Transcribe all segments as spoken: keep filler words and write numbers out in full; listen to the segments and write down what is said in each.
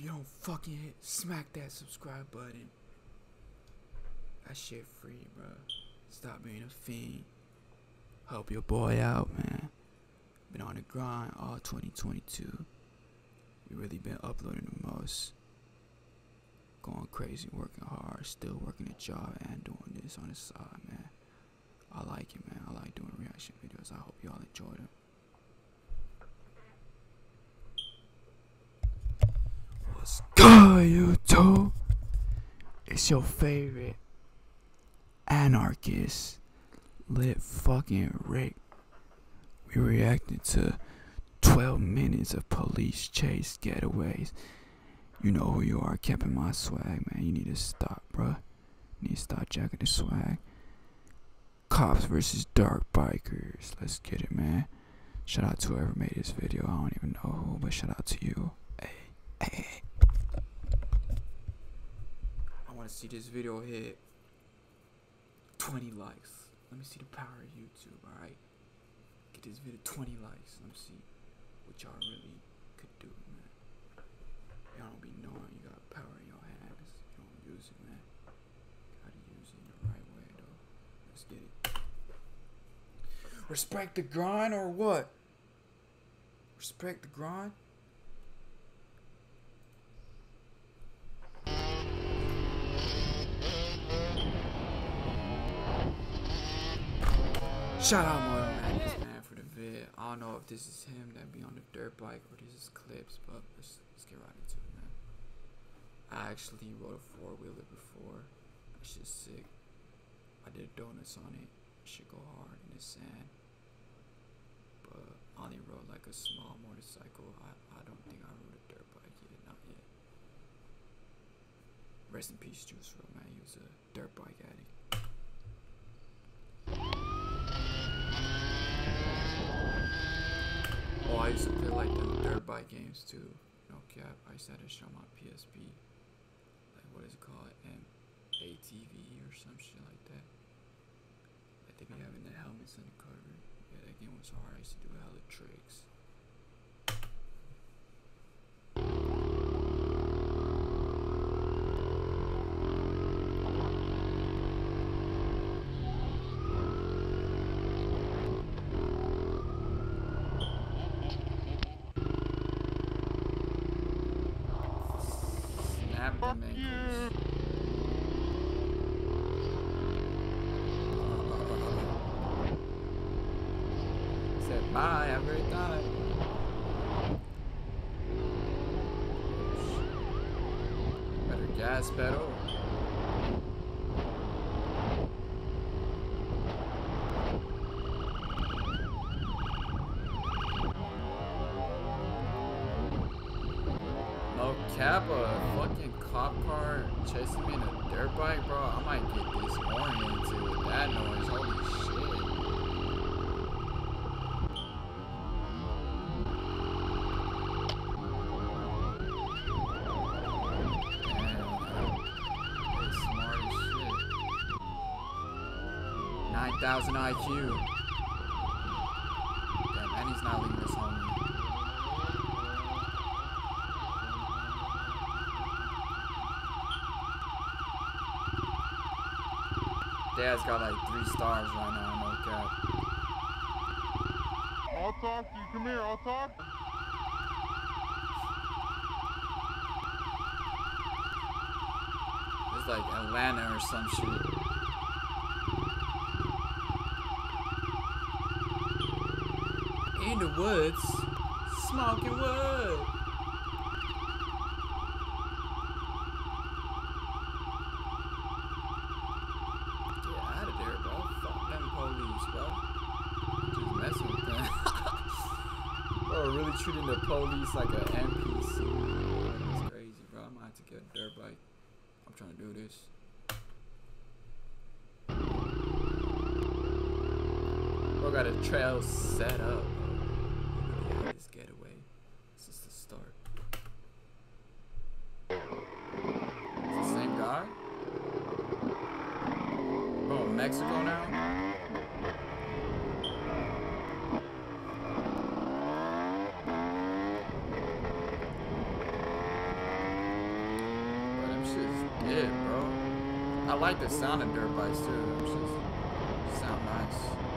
you don't fucking hit, smack that subscribe button. That shit free, bro. Stop being a fiend. Help your boy out, man. Been on the grind all twenty twenty-two. We really been uploading the most. Going crazy, working hard, still working a job and doing this on the side, man. I like it, man. I like doing reaction videos. I hope y'all enjoy them. What's good, YouTube? It's your favorite anarchist, Lit fucking Rick. We reacted to twelve minutes of police chase getaways. You know who you are, capping my swag, man. You need to stop, bruh. You need to stop jacking the swag. Cops versus dark bikers. Let's get it, man. Shout out to whoever made this video. I don't even know who, but shout out to you. Hey, hey, hey. I want to see this video hit twenty likes. Let me see the power of YouTube, alright? Get this video twenty likes. Let me see what y'all really could do, man. Y'all don't be knowing you got power in your hands. You don't use it, man. Gotta use it in the right way, though. Let's get it. Respect the grind or what? Respect the grind? Shout out Moral Madness, man, for the vid. I don't know if this is him that be on the dirt bike or this is clips, but let's, let's get right into it, man. I actually rode a four-wheeler before. That shit's sick. I did donuts on it. It should go hard in the sand. But I only rode like a small motorcycle. I, I don't think I rode a dirt bike yet, not yet. Rest in peace, Juice WRLD, man. He was a dirt bike addict. Oh, I used to play like the dirt bike games too. No cap. I used to have to show my P S P. Like, what is it called? M A T V or some shit like that. Like, they be having the helmets on the cover. Yeah, that game was hard. I used to do hella tricks. Fuck you. Said bye, have a great time. Better gas pedal. No cap, a fucking cop car chasing me in a dirt bike, bro. I might get disoriented with that noise. Holy shit. Damn, smart as shit. nine thousand I Q. Damn, and he's not leaving us home. Dad's got like three stars right now, no cap. I'll talk to you. Come here, I'll talk. It's like Atlanta or some shit. In the woods, smoking wood. Bro, really treating the police like an N P C. That's crazy, bro. I'm gonna have to get a dirt bike. I'm trying to do this. Bro, got a trail set up, bro. We really had this getaway. This is the start. Is it the same guy? Bro, Mexico now? like the sound of dirt bikes too. It's just sound nice.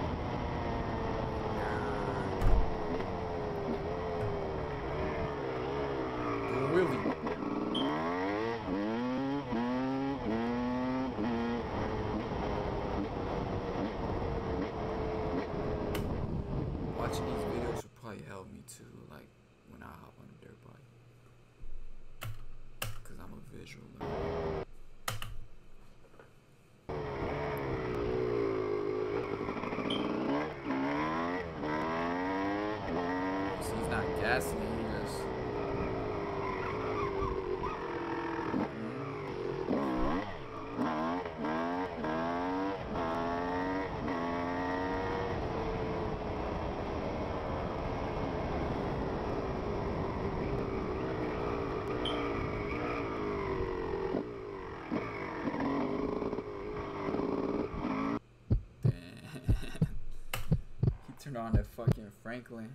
Really? Watching these videos will probably help me too, like when I hop on a dirt bike, cause I'm a visual learner. See, he's not gassing it, he just. Turn on that fucking Franklin.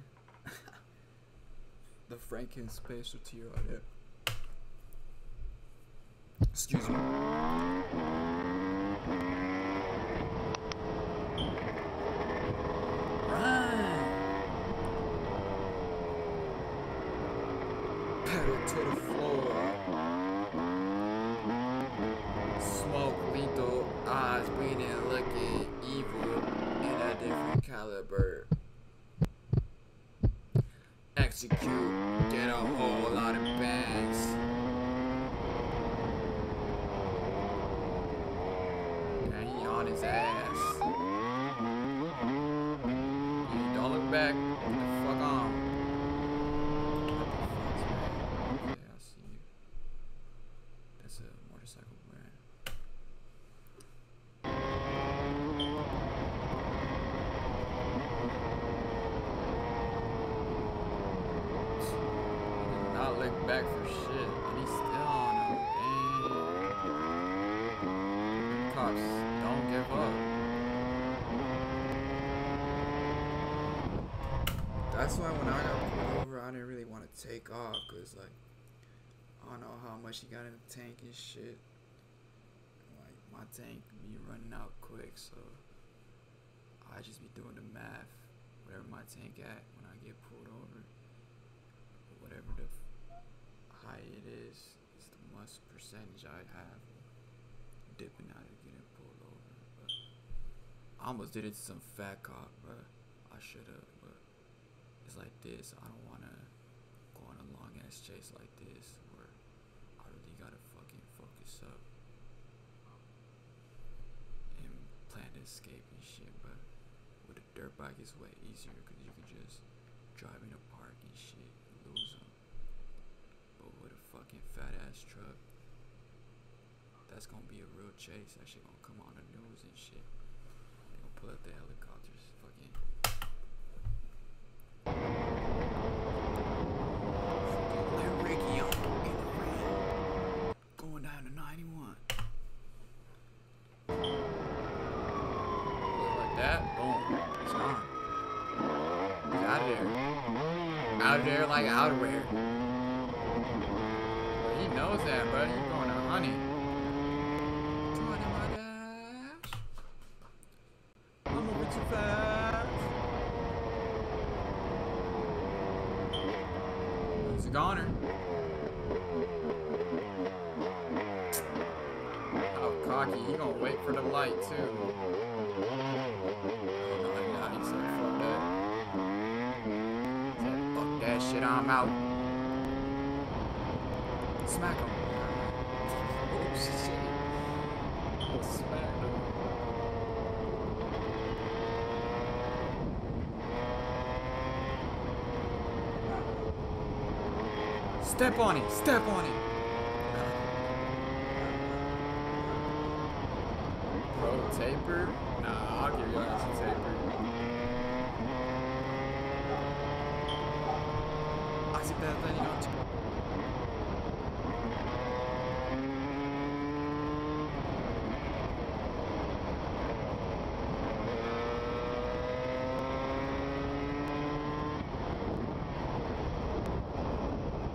The Franklin spatial tier right there. Excuse me. Run! Pedal to the floor. Smoke lethal eyes, bleeding, looking evil in a different caliber. Execute, get a whole lot of bangs. And he on his ass. You don't look back. Get the fuck on. Okay, I see you. That's a motorcycle brand. Not look back for shit, and he's still on him. Dang. Cops, don't give up. That's why when I got pulled over, I didn't really want to take off, cause like I don't know how much he got in the tank and shit. Like my tank be running out quick, so I just be doing the math, whatever my tank at when I get pulled over, whatever the high it is, is the most percentage I'd have dipping out of getting pulled over. But I almost did it to some fat cop, bro. I should have, but it's like this. I don't want to go on a long ass chase like this where I really gotta fucking focus up and plan to escape and shit. But with a dirt bike, it's way easier because you can just drive in a park and shit and lose them. But with a fucking fat ass truck, that's gonna be a real chase. That shit gonna come on the news and shit. They gonna pull up the helicopters, fucking. Fucking let Ricky on in the ram, going down to ninety-one. Look like that, boom, it's gone. He's out of there. Out of there like outerwear. He knows that, bro. You're going to honey. two hundred my dash. I'm moving too fast. It's a goner. How cocky. He gonna wait for the light, too. Oh, no, no, he said, fuck that. He said, fuck that shit, I'm out. Smack him. Oh shit. Oh, smack him. Step on it. Step on it. Pro taper? Nah, I'll give you guys a taper. I see that thing on.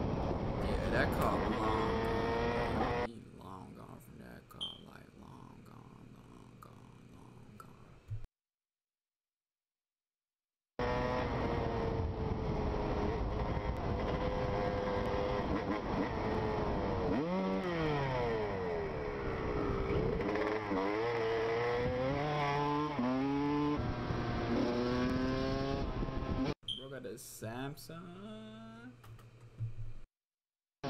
That car long gone. He long gone from that car, like long gone. Samsung. I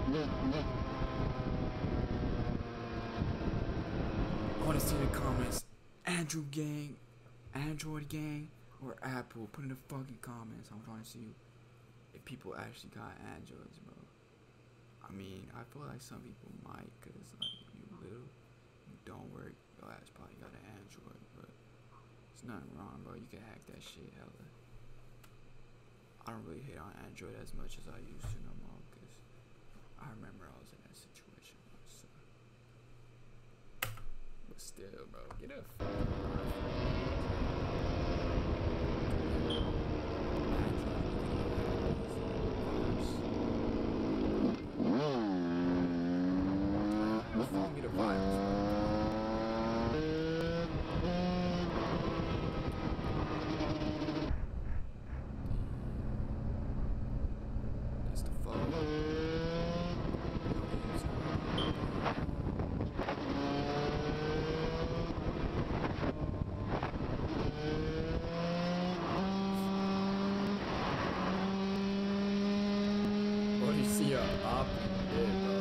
want to see the comments. Android gang, Android gang, or Apple. Put in the fucking comments. I'm trying to see if people actually got Androids, bro. I mean, I feel like some people might, cause like you little, you don't work, your ass probably got an Android, but there's nothing wrong, bro. You can hack that shit, hella. I don't really hate on Android as much as I used to no more, cause I remember I was in that situation. So. But still, bro, get a fucking get a virus. That's the phone. What do you see a op in there, bro?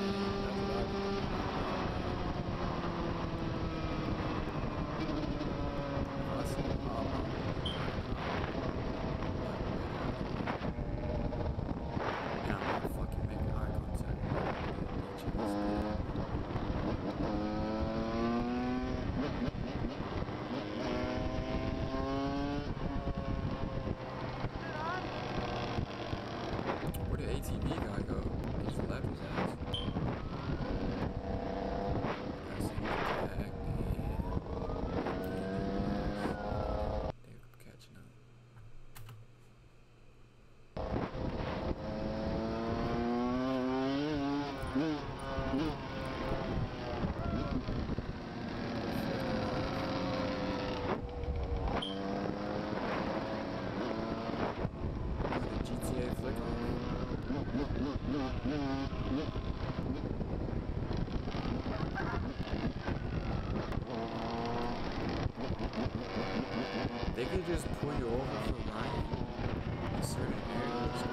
A T V guy go? He just left his ass. I see him back. They're catching up. G T A flick on. They could just pull you over for riding in certain areas.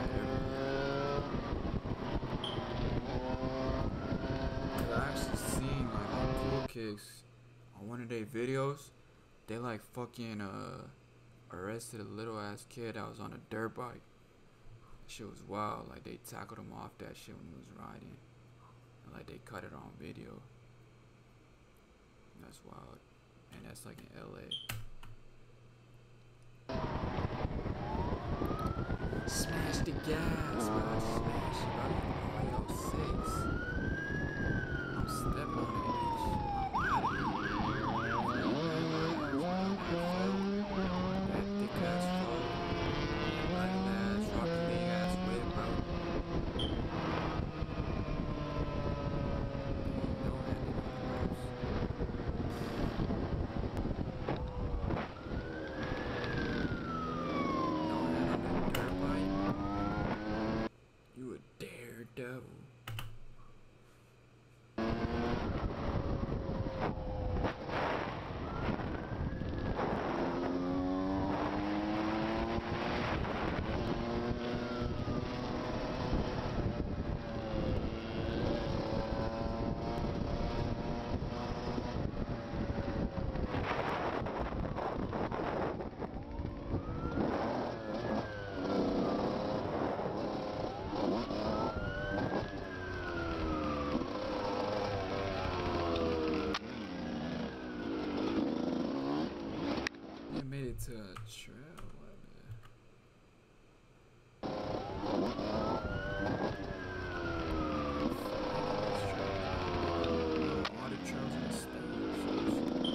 I actually seen like on Cool Kicks on one of their videos, they like fucking uh arrested a little ass kid that was on a dirt bike. Shit was wild. Like they tackled him off that shit when he was riding, and like they cut it on video. That's wild, and that's like in L A. Smash the gas, bro. Smash it, bro. eight oh six. I'm stepping on that bitch. That thick ass phone. That ass rock big ass whip, bro. You a daredevil. Made it to a trail. All the trails in the state.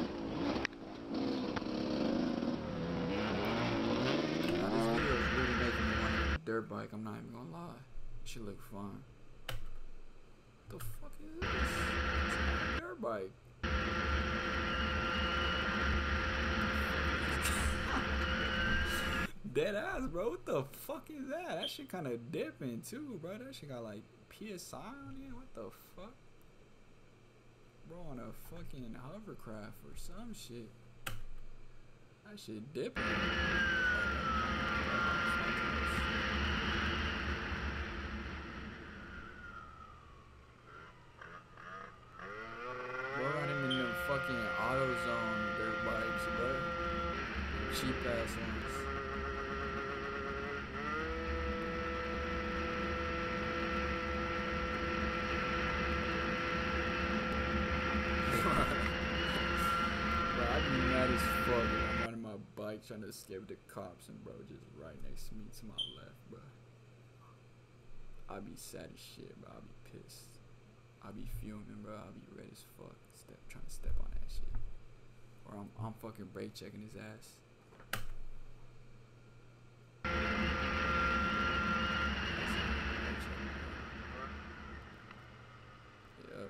Now this video is really making me want a dirt bike. I'm not even gonna lie. It should look fun. What the fuck is this? It's a dirt bike. Dead ass, bro. What the fuck is that? That shit kind of dipping too, bro. That shit got like P S I on it. What the fuck? Bro, on a fucking hovercraft or some shit. That shit dipping. cheap ass ones. Bro, I'd be mad as fuck if I'm riding my bike trying to escape the cops and bro just right next to me to my left, bro. I'd be sad as shit, bro. I'd be pissed. I'd be fuming, bro. I'd be red as fuck. Step trying to step on that shit. Or I'm I'm fucking brake checking his ass. Yep.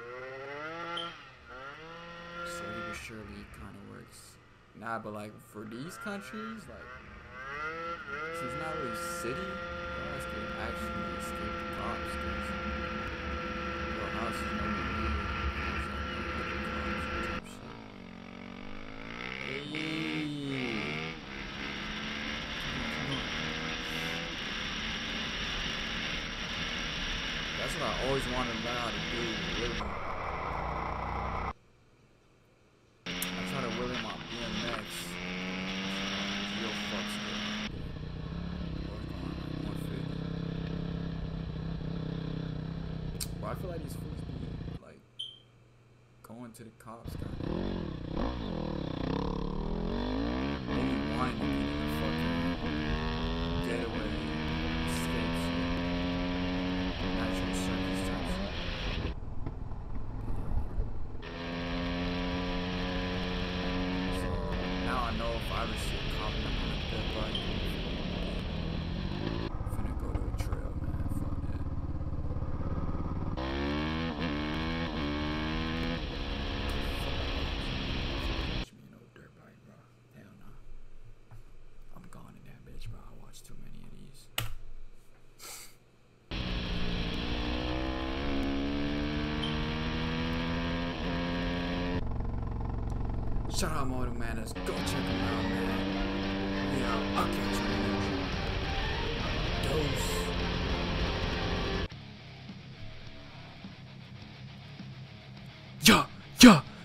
Slowly but surely it kinda works. Nah, but like for these countries, like since it's not really city, your ass can actually escape the cops because your house is nowhere near. Hey. That's what I always wanted to learn how to do, really. I try to wheel in my B M X. Real fuck still. Always going like one fifty. But I feel like these fools be like going to the cops kind of. Only wanting to get in the fucking getaway, escape shit. Natural circumstances. So now I know if I ever see a cop, I'm gonna dead body. Finna go to a trail, man. Fuck that. Fuck me, no dirt bike, bro. Hell no. I'm gone in that bitch, bro. I watched too many of these. Shout out Moto Madness. Go check him out, man. Yeah, I'll catch you. Dose. Yeah, yeah.